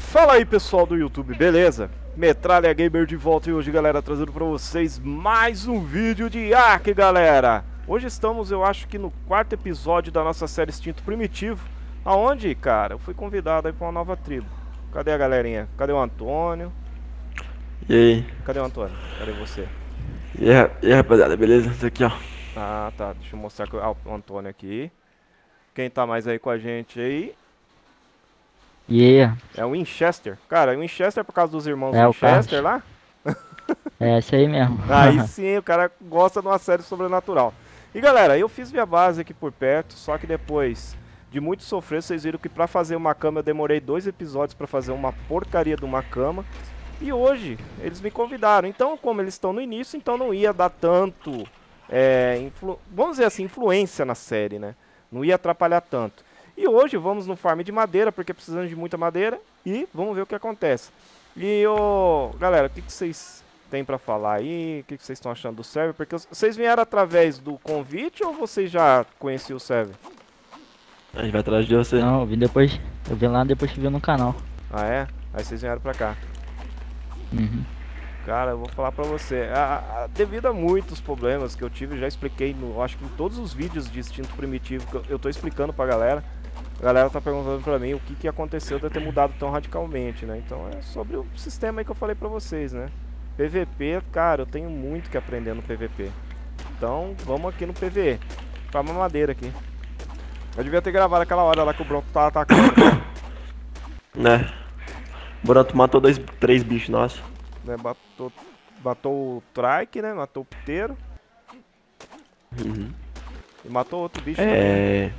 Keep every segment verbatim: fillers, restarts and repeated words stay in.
Fala aí pessoal do YouTube, beleza? Metralha Gamer de volta e hoje, galera, trazendo pra vocês mais um vídeo de Ark, galera. Hoje estamos, eu acho que no quarto episódio da nossa série Instinto Primitivo. Aonde, cara, eu fui convidado aí pra uma nova tribo. Cadê a galerinha? Cadê o Antônio? E aí? Cadê o Antônio? Cadê você? E aí, e aí, rapaziada, beleza? Isso aqui, ó. Ah, tá, deixa eu mostrar ah, o Antônio aqui. Quem tá mais aí com a gente aí? Yeah. É o Winchester. Cara, o Winchester é por causa dos irmãos É, o Winchester lá? É esse aí mesmo. Aí sim, o cara gosta de uma série sobrenatural. E galera, eu fiz minha base aqui por perto, só que depois de muito sofrer, vocês viram que pra fazer uma cama eu demorei dois episódios pra fazer uma porcaria de uma cama. E hoje eles me convidaram, então como eles estão no início, então não ia dar tanto, é, influ... vamos dizer assim, influência na série, né? Não ia atrapalhar tanto. E hoje vamos no farm de madeira, porque precisamos de muita madeira, e vamos ver o que acontece. E, ô, galera, o que, que vocês têm pra falar aí? O que, que vocês estão achando do server? Porque vocês vieram através do convite ou vocês já conheciam o server? A gente vai atrás de você. Não, eu vi depois. Eu vi lá depois que vi no canal. Ah, é? Aí vocês vieram pra cá. Uhum. Cara, eu vou falar pra você, a, a, devido a muitos problemas que eu tive, já expliquei, no, acho que em todos os vídeos de Instinto Primitivo que eu, eu tô explicando pra galera. A galera tá perguntando pra mim o que, que aconteceu de eu ter mudado tão radicalmente, né? Então é sobre o sistema aí que eu falei pra vocês, né? P V P, cara, eu tenho muito que aprender no P V P. Então vamos aqui no P V E. Farma madeira aqui. Eu devia ter gravado aquela hora lá que o Bronco tá atacando. Né? O Bronto matou dois, três bichos nossos. Né? Batou, batou o Trike, né? Matou o Piteiro. Uhum. E matou outro bicho também. É...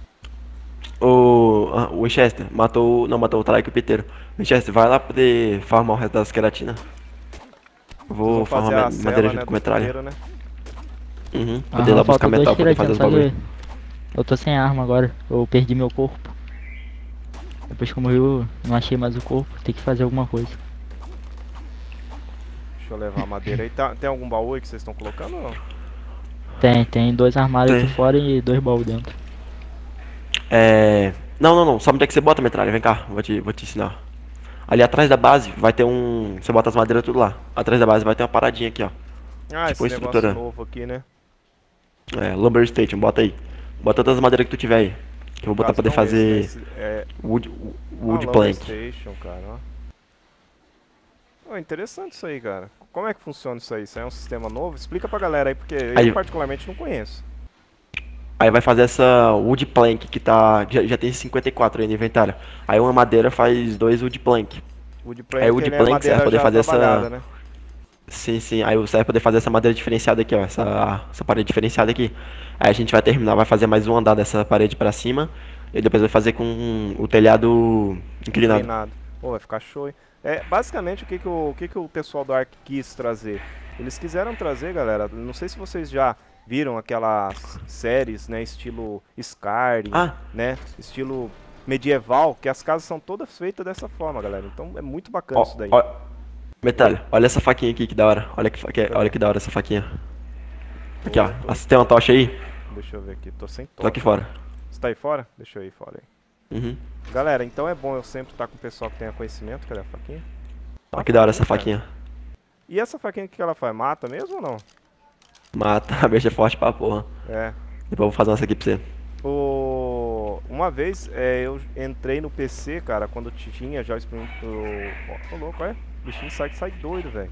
O... Ah, o Winchester matou... Não, matou o Trike e o Piteiro. Winchester, vai lá poder farmar o resto das queratinas. Eu vou Vamos fazer farmar a ma- cela, madeira né, junto do com metralha. Piteiro, né? Uhum. Ah, Poder ir lá buscar faltou dois metal pra poder fazer os queratinos, bagulho. só que eu tô sem arma agora. Eu perdi meu corpo. Depois que eu morri, eu não achei mais o corpo. Tem que fazer alguma coisa. Deixa eu levar a madeira aí. Tá, tem algum baú aí que vocês estão colocando ou não? Tem, tem dois armários Tem. aqui fora e dois baús dentro. É... Não, não, não. Sabe onde é que você bota a metralha? Vem cá, vou te, vou te ensinar. Ali atrás da base vai ter um... Você bota as madeiras tudo lá. Atrás da base vai ter uma paradinha aqui, ó. Ah, Tipo esse estrutura. negócio novo aqui, né? É, Lumber Station, bota aí. Bota todas as madeiras que tu tiver aí. Que eu vou botar pra poder Caso não fazer esse, né? Esse, é... wood, wood ah, plank. Station, cara, ó. Oh, interessante isso aí, cara. Como é que funciona isso aí? Isso aí é um sistema novo? Explica pra galera aí, porque Aí- eu particularmente não conheço. Aí vai fazer essa wood plank que tá... Já, já tem cinquenta e quatro aí no inventário. Aí uma madeira faz dois wood plank. Wood plank, Aí o wood ele é plank você vai madeira poder já fazer essa- trabalhada, né? Sim, sim. Aí você vai poder fazer essa madeira diferenciada aqui, ó. Essa, essa parede diferenciada aqui. Aí a gente vai terminar, vai fazer mais um andar dessa parede pra cima. E depois vai fazer com o telhado inclinado. Treinado. Pô, vai ficar show, hein? É, basicamente, o que que o, o que que o pessoal do Ark quis trazer? Eles quiseram trazer, galera, não sei se vocês já viram aquelas séries, né, estilo Skyrim, Ah, né, estilo medieval, que as casas são todas feitas dessa forma, galera. Então é muito bacana ó, isso daí. ó. Metralha, olha essa faquinha aqui, que da hora. Olha que, fa- que- olha que da hora essa faquinha. Aqui, ó. Ah, você tem uma tocha aí? Deixa eu ver aqui, tô sem Tô toque. aqui fora. Você tá aí fora? Deixa eu ir fora aí. Uhum. Galera, então é bom eu sempre estar com o pessoal que tenha conhecimento. Cadê a faquinha? Olha que da hora essa cara. faquinha. E essa faquinha, o que que ela faz? Mata mesmo ou não? Mata, a bicha é forte pra porra. É. Depois eu vou fazer essa aqui pra você. O... Uma vez é, eu entrei no P C, cara, quando tinha já o Spring. Ô, ô louco, é? O bichinho sai que sai doido, velho.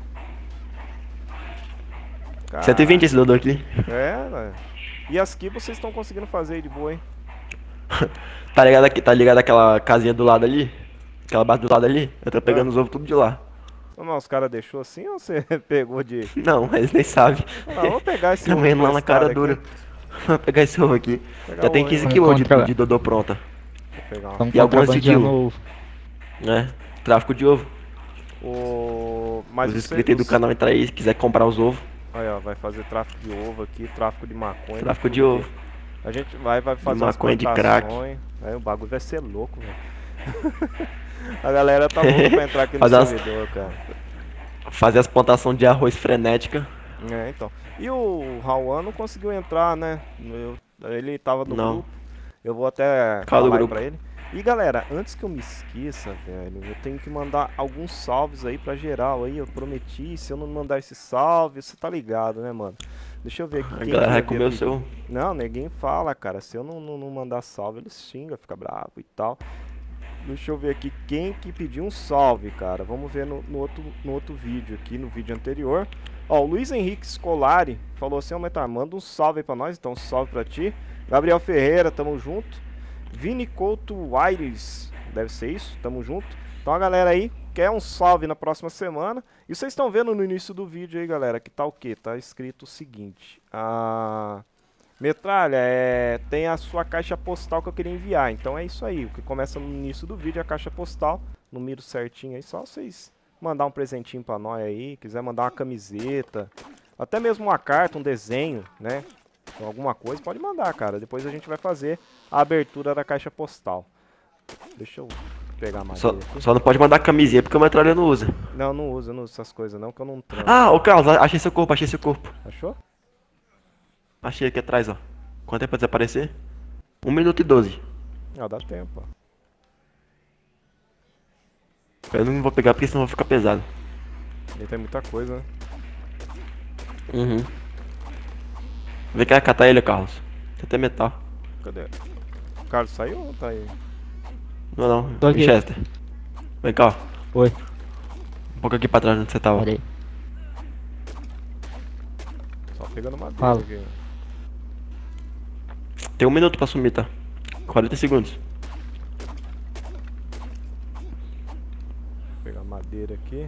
cento e vinte esse Dodô aqui. É, velho. E as que vocês estão conseguindo fazer aí de boa, hein? Tá ligado aqui, tá ligado aquela casinha do lado ali? Aquela base do lado ali? Eu tô pegando Ah. os ovos tudo de lá. Ô, mas os caras deixou assim ou você pegou de. Não, eles nem sabem. Ah, vou pegar esse Tô ovo vendo lá na cara emprestado dura. aqui. Vou pegar esse ovo aqui. Pegar Já o tem ovo, quinze hein? quilos de, Contra- de Dodô pronta. Vou pegar uma. Estamos E algumas contrabandeando seguiu. ovo. Né? Tráfico de ovo. O... Mas Os você- inscritos aí do os- canal entra aí, se quiser comprar os ovos. Aí, ó, vai fazer tráfico de ovo aqui, tráfico de maconha. Tráfico de tudo ovo. aqui. A gente vai, vai fazer umas maconha, de crack. plantações. Aí o bagulho vai ser louco, velho. A galera tá louca pra entrar aqui no Fazer as- servidor, cara. Fazer as plantações de arroz frenética. É, então. E o Rauan não conseguiu entrar, né? Eu- ele tava no Não. grupo. Eu vou até Fala do falar aí grupo. pra ele. E galera, antes que eu me esqueça, velho, eu tenho que mandar alguns salves aí pra geral aí. Eu prometi, se eu não mandar esse salve, você tá ligado, né, mano? Deixa eu ver aqui. A quem galera que vai havia comer o pedido. seu. Não, ninguém fala, cara. Se eu não, não, não mandar salve, eles xingam, fica bravo e tal. Deixa eu ver aqui quem que pediu um salve, cara. Vamos ver no, no, outro, no outro vídeo aqui, no vídeo anterior. Ó, o Luiz Henrique Scolari falou assim, ó, Metar, manda um salve aí pra nós, então um salve pra ti. Gabriel Ferreira, tamo junto. Vini Couto Aires, deve ser isso, tamo junto. Então a galera aí quer um salve na próxima semana. E vocês estão vendo no início do vídeo aí, galera, que tá o quê? Tá escrito o seguinte. A... Metralha, é... tem a sua caixa postal que eu queria enviar. Então é isso aí, o que começa no início do vídeo é a caixa postal. Número certinho aí, só vocês mandar um presentinho pra nós aí. Quiser mandar uma camiseta, até mesmo uma carta, um desenho, né? Alguma coisa, pode mandar, cara. Depois a gente vai fazer a abertura da caixa postal. Deixa eu pegar a madeira Só, aqui. só não pode mandar camisinha porque o metralha não usa. Não, não uso, não uso essas coisas não, que eu não tranco. Ah, ô Carlos, achei seu corpo, achei seu corpo. Achou? Achei aqui atrás, ó. Quanto tempo pra desaparecer? um minuto e doze. Ah, dá tempo, ó. Eu não vou pegar porque senão vai ficar pesado. Ele tem muita coisa, né? Uhum. Vem cá catar ele, Carlos. Tem até metal. Cadê? O Carlos saiu ou tá aí? Não, não. Tô aqui. Winchester. Vem cá, ó. Oi, Um pouco aqui pra trás onde você tava. peraí. Só pegando madeira Fala. aqui. Tem um minuto pra sumir, tá? quarenta segundos. Vou pegar madeira aqui.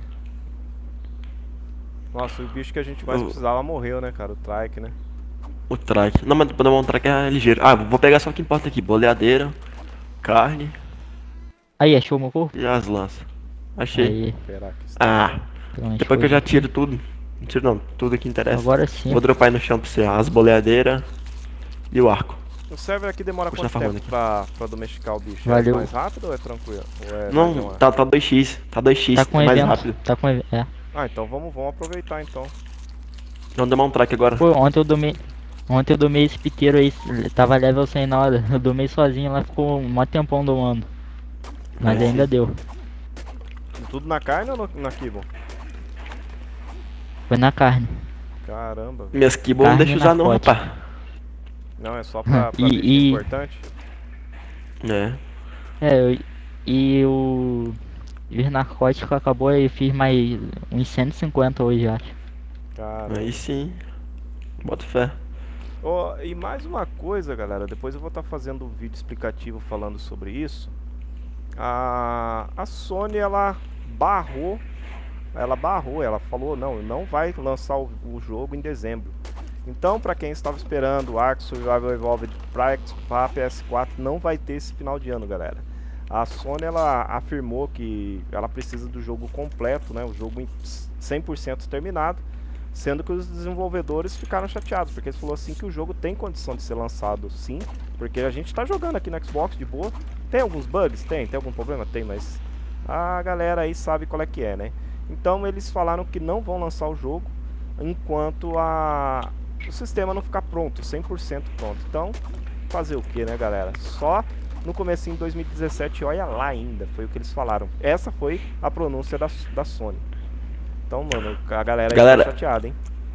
Nossa, o bicho que a gente mais Eu- precisava morreu, né, cara? O trike, né? O trike. Não, mas o trike é ligeiro. Ah, vou pegar só o que importa aqui. Boleadeira, carne Aí, achou meu corpo? e as lanças. Achei. Aí, Vou esperar aqui. Ah, tem umas depois que eu já coisas tiro tudo. Não tiro não, tudo que interessa. Agora sim. Vou dropar aí no chão pra você. As boleadeiras e o arco. O server aqui demora Puxa, quanto tá tempo farmando aqui. pra, pra domesticar o bicho? Valeu. É mais rápido ou é tranquilo? Ou é mais Não, demorado? tá, tá dois x. Tá dois x, Tá com é mais evento. rápido. Tá com evento. É. Ah, então vamos, vamos aproveitar então. Vamos dar um track agora. Pô, ontem eu domei. Ontem eu domei esse piqueiro aí, ele tava level cem na hora. Eu domei sozinho lá, ficou um mó tempão domando. Mas É. ainda deu. Tudo na carne ou no, na kibble? Foi na carne. Caramba, velho. Minhas kibble não Carne deixa usar não, narcótica. rapaz. Não, é só pra, pra E- bicho e- importante? É. É, eu, e o. E os narcóticos acabou aí, fiz mais uns cento e cinquenta hoje, acho. Caramba. Aí sim. Bota fé. Ó, e mais uma coisa, galera, depois eu vou estar fazendo um vídeo explicativo falando sobre isso. A, a Sony, ela barrou, ela barrou, ela falou, não, não vai lançar o, o jogo em dezembro. Então, para quem estava esperando o Ark Survival Evolved para P S quatro, não vai ter esse final de ano, galera. A Sony, ela afirmou que ela precisa do jogo completo, né, o jogo em cem por cento terminado. Sendo que os desenvolvedores ficaram chateados, porque eles falaram assim que o jogo tem condição de ser lançado sim, porque a gente tá jogando aqui no Xbox de boa. Tem alguns bugs? Tem. Tem algum problema? Tem, mas a galera aí sabe qual é que é, né? Então eles falaram que não vão lançar o jogo enquanto a... o sistema não ficar pronto, cem por cento pronto. Então, fazer o que, né, galera? Só no comecinho de dois mil e dezessete, olha lá ainda, foi o que eles falaram. Essa foi a pronúncia da, da Sony. Então, mano, a galera aí Galera, tá chateada, hein?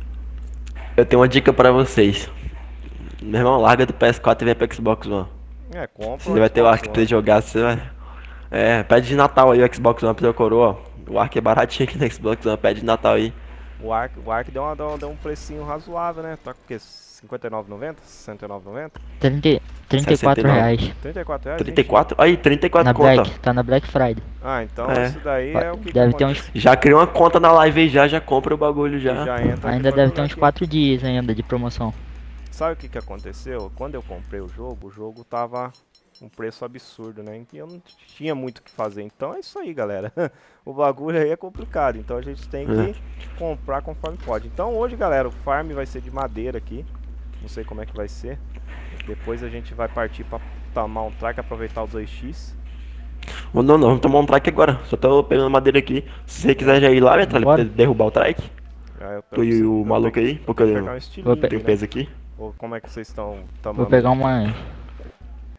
Eu tenho uma dica pra vocês. Meu irmão, larga do P S quatro e vem pro Xbox One. É, compra. Você vai ter o Ark pra você jogar, você vai... É, pede de Natal aí o Xbox One pra seu coroa, ó. O Ark é baratinho aqui no Xbox One, pede de Natal aí. O Ark, o Ark deu, uma, deu, deu um precinho razoável, né? Tá com o quê? cinquenta e nove reais e noventa centavos? sessenta e nove reais e noventa trinta, trinta e quatro sessenta e nove. reais. trinta e quatro reais? trinta e quatro? Aí, trinta e quatro Na conta. Black, tá na Black Friday. gente? Ah, então É. isso daí é o que Deve que ter acontece. uns. Já criou uma conta na live aí já, já compra o bagulho E já. já entra aqui Ainda pra deve jogar ter uns aqui. quatro dias ainda de promoção. Sabe o que que aconteceu? Quando eu comprei o jogo, o jogo tava um preço absurdo, né? E eu não tinha muito o que fazer. Então é isso aí, galera. O bagulho aí é complicado. Então a gente tem que É. comprar conforme pode. Então hoje, galera, o farm vai ser de madeira aqui. Não sei como é que vai ser. Depois a gente vai partir pra tomar um track, aproveitar o dois x. Não, não, vamos tomar um trike agora. Só tô pegando madeira aqui. Se você quiser já ir lá, Metralha, pra Bora. derrubar o trike. Ah, eu Tu e o maluco aí, porque pegar um eu estilinho, pe- tenho né? peso aqui. Ou como é que vocês estão Vou tomando? pegar uma.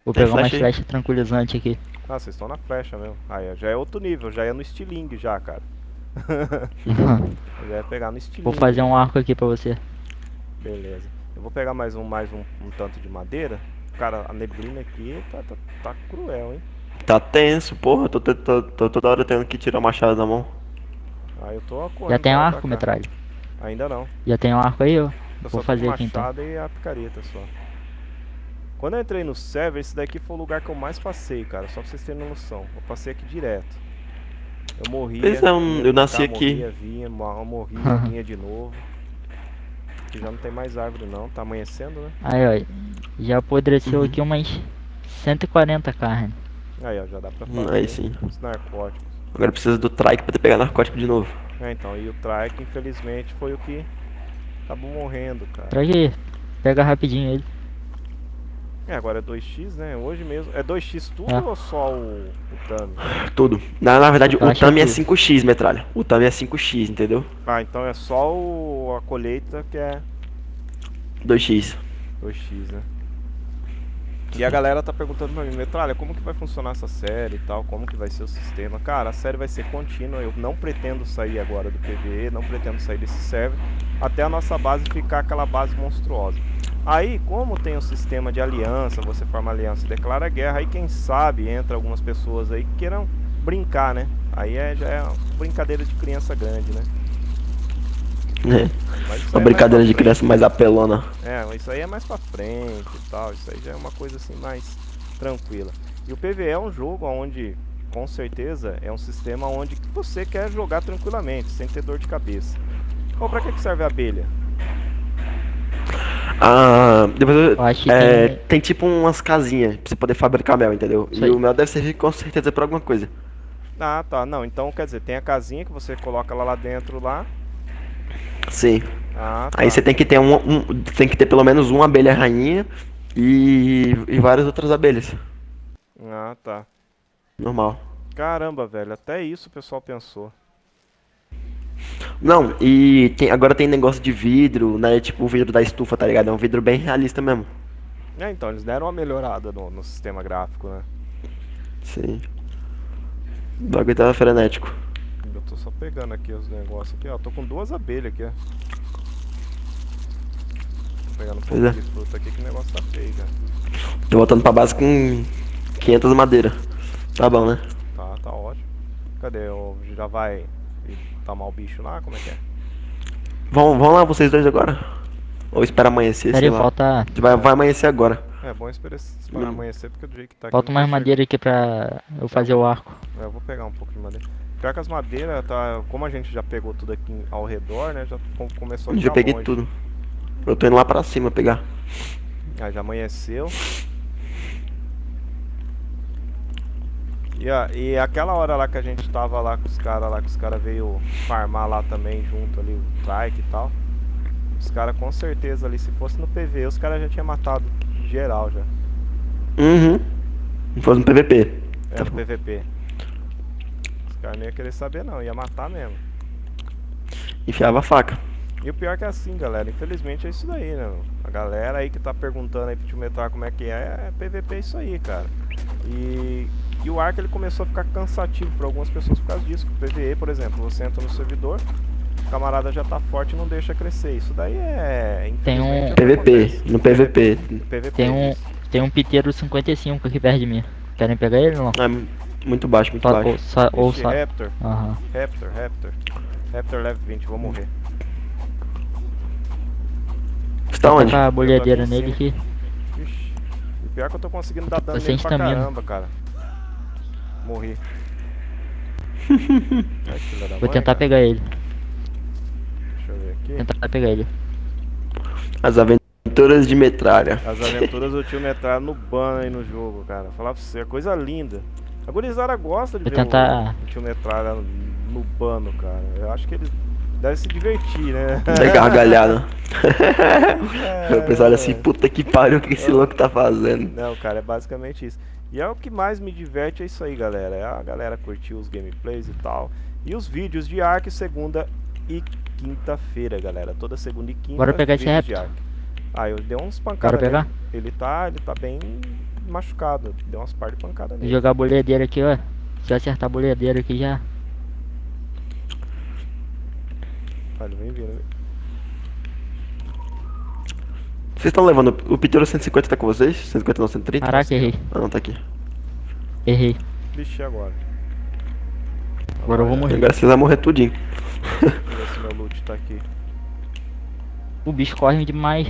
Vou Tem pegar umas flecha aí? flechas tranquilizantes aqui. Ah, vocês estão na flecha mesmo. Aí, ó, já é outro nível, já é no estilingue já, cara. Eu já ia pegar no estilingue. Vou fazer um arco aqui pra você. Beleza. Eu vou pegar mais um, mais um, um tanto de madeira. Cara, a neblina aqui tá, tá, tá cruel, hein? Tá tenso, porra. Tô, tô, tô, tô toda hora tendo que tirar o machado da mão. Ah, eu tô correndo. Já tem um pra lá, pra arco, cá. metralha? Ainda não. Já tem um arco aí, ó. Eu Vou só tô fazer com aqui então. machado e a picareta só. Quando eu entrei no server, esse daqui foi o lugar que eu mais passei, cara. Só pra vocês terem noção. Eu passei aqui direto. Eu morria. Pois é, um- vinha eu pra nasci cá, aqui. Morria, vinha, mo- morria, vinha de novo. Aqui já não tem mais árvore não. Tá amanhecendo, né? Aí, ó. Já apodreceu Uhum. aqui umas cento e quarenta carne. Aí, ó, já dá pra Hum, fazer aí sim. os narcóticos. Agora precisa do trike pra ter pegar narcótico de novo. É, então, e o trike, infelizmente, foi o que acabou morrendo, cara. Traz aí. Pega rapidinho ele. É, agora é dois x, né? Hoje mesmo. É dois x tudo É. ou só o, o Tami? Tudo. Na, na verdade, Eu o acho Tami é tudo. cinco x, metralha. O Tami é cinco x, entendeu? Ah, então é só o, a colheita que é dois x. dois x, né? E a galera tá perguntando pra mim, Metralha, como que vai funcionar essa série e tal, como que vai ser o sistema? Cara, a série vai ser contínua, eu não pretendo sair agora do P V E, não pretendo sair desse server, até a nossa base ficar aquela base monstruosa. Aí, como tem o sistema de aliança, você forma aliança e declara guerra, aí quem sabe entra algumas pessoas aí que queiram brincar, né? Aí é, já é uma brincadeira de criança grande, né? É. Mas isso aí Uma é brincadeira mais de pra criança mais apelona. É, mas isso aí é mais pra frente e tal, isso aí já é uma coisa assim mais tranquila. E o P V E é um jogo onde, com certeza, é um sistema onde você quer jogar tranquilamente, sem ter dor de cabeça. Ou pra que que serve a abelha? Ah, depois eu- Eu acho que é, tem- tem tipo umas casinhas pra você poder fabricar mel, entendeu? Isso E aí. o mel deve servir com certeza pra alguma coisa. Ah, tá, não, então quer dizer, tem a casinha que você coloca ela lá dentro lá. Sim. Ah, tá. Aí você tem que ter um, um- tem que ter pelo menos uma abelha rainha e, e várias outras abelhas. Ah, tá. Normal. Caramba, velho, até isso o pessoal pensou. Não, e tem- agora tem negócio de vidro, né? Tipo o vidro da estufa, tá ligado? É um vidro bem realista mesmo. É, então, eles deram uma melhorada no, no sistema gráfico, né? Sim. O bagulho tava frenético. Eu tô só pegando aqui os negócios aqui, ó. Tô com duas abelhas aqui, ó. Tô pegando um pouco Pois é. de fruta aqui que o negócio tá feio, já. Tô voltando pra base com quinhentas madeira. Tá bom, né? Tá, tá ótimo. Cadê? O, já vai tomar o bicho lá? Como é que é? Vão, vão lá vocês dois agora? Ou espera amanhecer, Pera sei aí, lá. falta, Vai, vai amanhecer agora. É bom esperar, esperar Hum. amanhecer, porque do jeito que tá aqui. falta não mais vai madeira aqui pra eu fazer o arco. chegar. É, eu vou pegar um pouco de madeira. Pior que as madeiras, tá, como a gente já pegou tudo aqui ao redor, né? Já com- começou a Já ficar peguei longe. tudo. Eu tô indo lá pra cima pegar. Ah, já amanheceu. E, a, e aquela hora lá que a gente tava lá com os caras lá, que os caras veio farmar lá também junto ali, o trike e tal. Os caras com certeza ali, se fosse no P V, os caras já tinham matado geral já. Uhum. Se fosse no P V P. É, no P V P. Os caras não iam querer saber não, ia matar mesmo. Enfiava a faca. E o pior é que é assim, galera, infelizmente é isso daí, né? A galera aí que tá perguntando aí pro tio Metal como é que é, é P V P é isso aí, cara. E, e o Ark ele começou a ficar cansativo pra algumas pessoas por causa disso. O P V E, por exemplo, você entra no servidor, o camarada já tá forte e não deixa crescer. Isso daí é... Tem um- infelizmente, é o que P V P. acontece. No P V P. No P V P, Tem um, isso. tem um piteiro cinquenta e cinco aqui perto de mim. Querem pegar ele ou não? É muito baixo, muito Só, ou baixo. só, ou Ixi, só. Raptor, Aham. Raptor, Raptor. Raptor level vinte, vou morrer. Você tá onde? Tacar a bolhadeira Eu tô aqui em nele que. Ixi. E pior que eu tô conseguindo dar dano Tô sem nele pra estamina. caramba, cara. Morri. Ai, filha da Vou mãe, tentar cara. pegar ele. Deixa eu ver aqui. Tentar pegar ele. As aventuras de metralha. As aventuras do tio Metralha no ban aí no jogo, cara. Falar pra você, é coisa linda. A gurizada gosta de Vou ver tentar- o, o tio Metralha no, no bano, cara. Eu acho que eles devem se divertir, né? Da gargalhada. É, O pessoal olha assim, puta que pariu, o que esse louco tá fazendo? Não, cara, é basicamente isso. E é o que mais me diverte, é isso aí, galera. É a galera curtir os gameplays e tal. E os vídeos de Ark segunda e quinta-feira, galera. Toda segunda e quinta. Bora pegar esse vídeos de Raptor. Ark. Ah, eu dei uns pancadas Bora pegar? nele. Ele tá, ele tá bem machucado. Deu umas par de pancada Vou nele. jogar a boleadeira aqui, ó. Se eu acertar a boleadeira aqui já. Olha, vem vindo. Vocês estão levando. O Piteiro cento e cinquenta tá com vocês? cento e cinquenta não, cento e trinta? Caraca, errei. Ah, não, tá aqui. Errei. Vixe, agora. Agora eu vou morrer. Agora vocês vão morrer tudinho. Deixa eu ver se meu loot tá aqui. O bicho corre demais.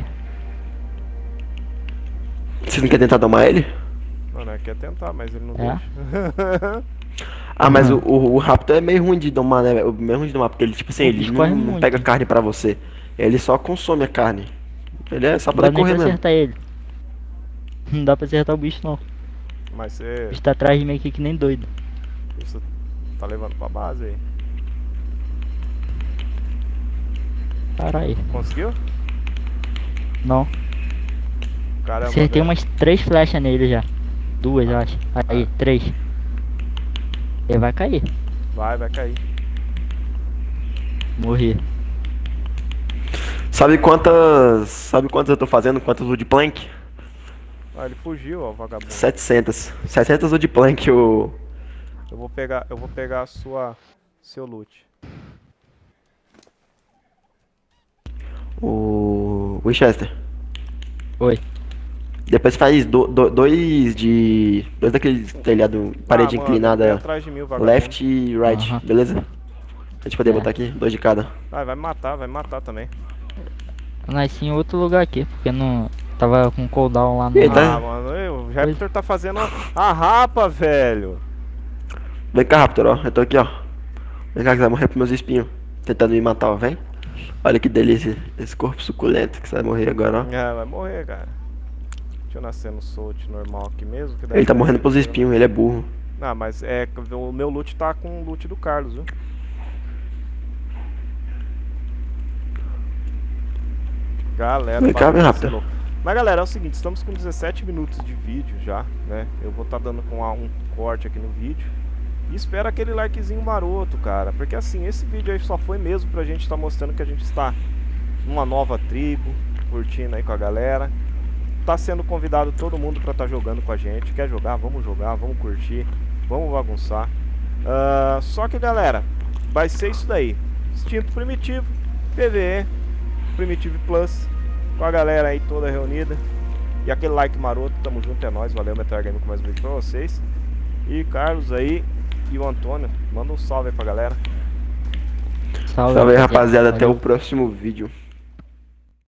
Vocês não querem tentar domar ele? Mano, é quer tentar, mas ele não É? deixa. Ah, mas o, Uhum. o, o Raptor é meio ruim de domar, né? É meio ruim de domar, porque ele, tipo assim, O ele bicho não, corre não muito. pega carne pra você. Ele só consome a carne. Ele é só Não pra dá nem correr pra mesmo. acertar ele. Não dá pra acertar o bicho não. O Mas você, bicho tá atrás de mim aqui que nem doido. você tá levando pra base aí. Caralho. Conseguiu? Não. Caramba. Acertei velho. umas três flechas nele já. Duas, eu acho. Aí, três. Ele vai cair. Vai, vai cair. Morri. Sabe quantas. Sabe quantas eu tô fazendo? Quantas wood plank? Ah, ele fugiu, ó, o vagabundo. setecentas. setecentas wood plank, o. Eu vou pegar, eu vou pegar a sua, seu loot. O. Winchester. Oi. Depois faz do, do- dois de. Dois daqueles telhado, parede Ah, mano, vem inclinada, atrás de mim, o vagabundo. left e right, Aham. beleza? A gente poder É. botar aqui, dois de cada. Ah, vai matar, vai matar também. Eu nasci em outro lugar aqui, porque não. Tava com cooldown lá no. Eita. Tá. Ah, mano, ei, o Raptor tá fazendo a rapa, velho. Vem cá, Raptor, ó. Eu tô aqui, ó. Vem cá que você vai morrer pros meus espinhos. Tentando me matar, ó, vem. Olha que delícia. Esse corpo suculento que você vai morrer agora, ó. É, vai morrer, cara. Deixa eu nascer no Soult normal aqui mesmo. Que daí Ele tá vai- morrendo pros espinhos, ele é burro. Ah, mas é. O meu loot tá com o loot do Carlos, viu? Galera, Vem cá, bagulho vem rápido. vacilou. Mas galera, é o seguinte, estamos com dezessete minutos de vídeo já, né? Eu vou estar dando com a- um corte aqui no vídeo. E espero aquele likezinho maroto, cara. Porque assim, esse vídeo aí só foi mesmo pra gente estar mostrando que a gente está numa nova tribo, curtindo aí com a galera. Tá sendo convidado todo mundo pra estar jogando com a gente. Quer jogar? Vamos jogar, vamos curtir, vamos bagunçar. Ah, só que galera, vai ser isso daí. Instinto Primitivo, P V E, Primitive Plus, com a galera aí toda reunida. E aquele like maroto, tamo junto, é nóis. Valeu, Metal Game, com mais um vídeo pra vocês. E Carlos aí e o Antônio, manda um salve aí pra galera. Salve, Salve aí, rapaziada. Até Valeu. o próximo vídeo.